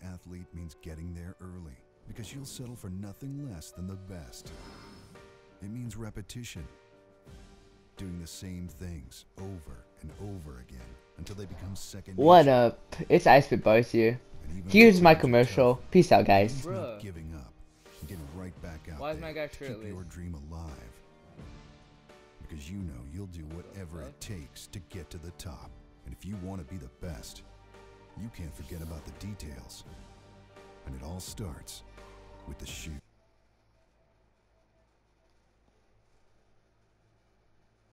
athlete means getting there early, because you'll settle for nothing less than the best. It means repetition, doing the same things over and over again until they become second nature. What up? It's Ice with both you. Here's my commercial. Peace out, guys. It's not giving up, getting right back out. Why is my guy to keep shirtless? your dream alive. Because you know you'll do whatever it takes to get to the top. And if you want to be the best, you can't forget about the details. And it all starts with the shoe.